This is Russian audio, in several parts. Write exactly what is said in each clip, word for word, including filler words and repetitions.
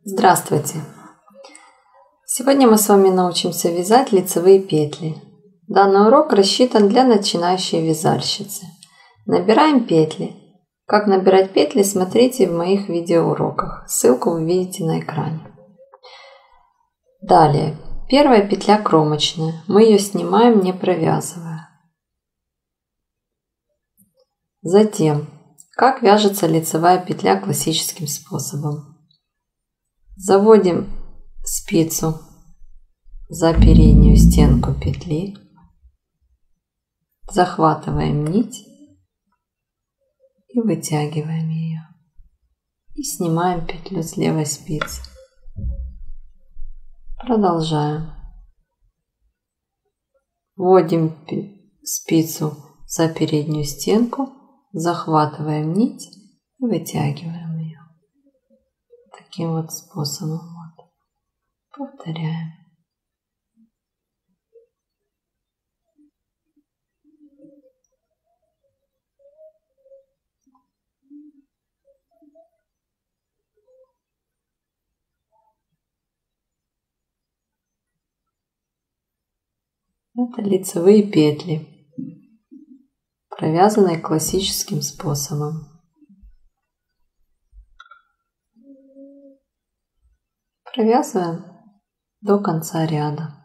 Здравствуйте! Сегодня мы с вами научимся вязать лицевые петли. Данный урок рассчитан для начинающей вязальщицы. Набираем петли. Как набирать петли, смотрите в моих видеоуроках. Ссылку вы видите на экране. Далее. Первая петля кромочная. Мы ее снимаем, не провязывая. Затем, как вяжется лицевая петля классическим способом. Заводим спицу за переднюю стенку петли, захватываем нить и вытягиваем ее. И снимаем петлю с левой спицы. Продолжаем. Вводим спицу за переднюю стенку, захватываем нить и вытягиваем ее. Таким вот способом. Вот. Повторяем. Это лицевые петли, провязанные классическим способом. Провязываем до конца ряда.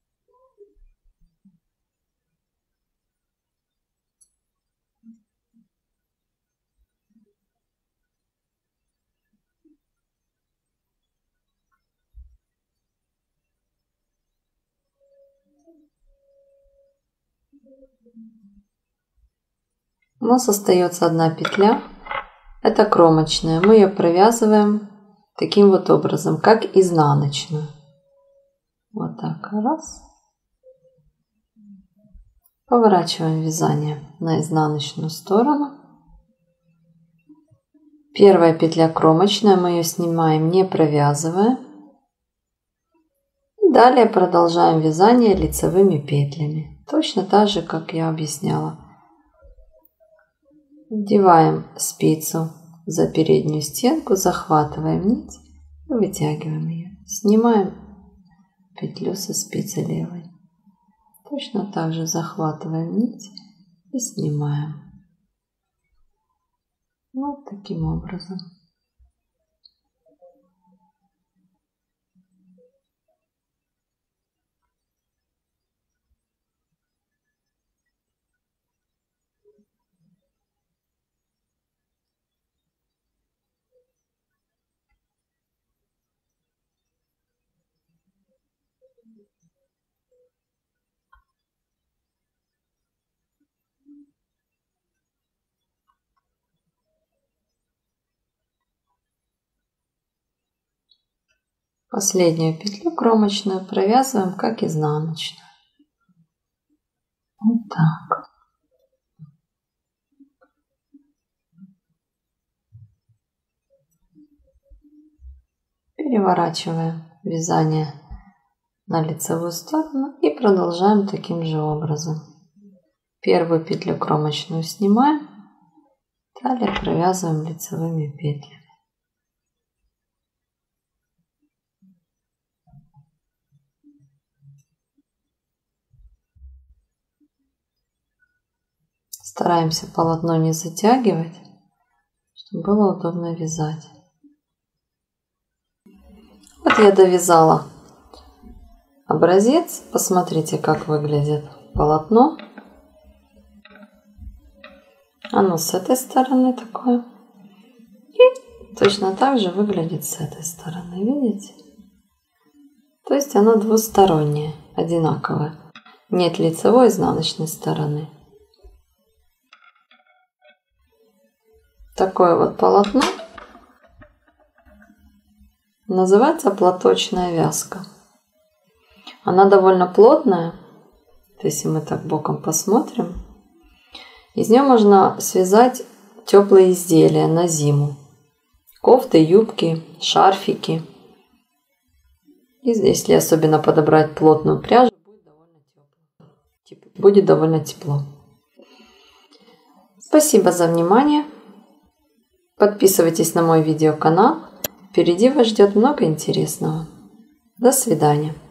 У нас остается одна петля, это кромочная. Мы ее провязываем таким вот образом, как изнаночную. Вот так, раз. Поворачиваем вязание на изнаночную сторону. Первая петля кромочная, мы ее снимаем, не провязывая. Далее продолжаем вязание лицевыми петлями. Точно так же, как я объясняла. Вдеваем спицу за переднюю стенку, захватываем нить и вытягиваем ее. Снимаем петлю со спицы левой. Точно так же захватываем нить и снимаем. Вот таким образом. Последнюю петлю кромочную провязываем как изнаночную. Вот так. Переворачиваем вязание на лицевую сторону и продолжаем таким же образом. Первую петлю кромочную снимаем, далее провязываем лицевыми петлями. Стараемся полотно не затягивать, чтобы было удобно вязать. Вот я довязала образец. Посмотрите, как выглядит полотно. Оно с этой стороны такое. И точно так же выглядит с этой стороны. Видите? То есть оно двустороннее, одинаковое. Нет лицевой и изнаночной стороны. Такое вот полотно называется платочная вязка. Она довольно плотная. Если мы так боком посмотрим, из нее можно связать теплые изделия на зиму. Кофты, юбки, шарфики. И если особенно подобрать плотную пряжу, будет довольно тепло. Будет довольно тепло. Спасибо за внимание. Подписывайтесь на мой видеоканал. Впереди вас ждет много интересного. До свидания.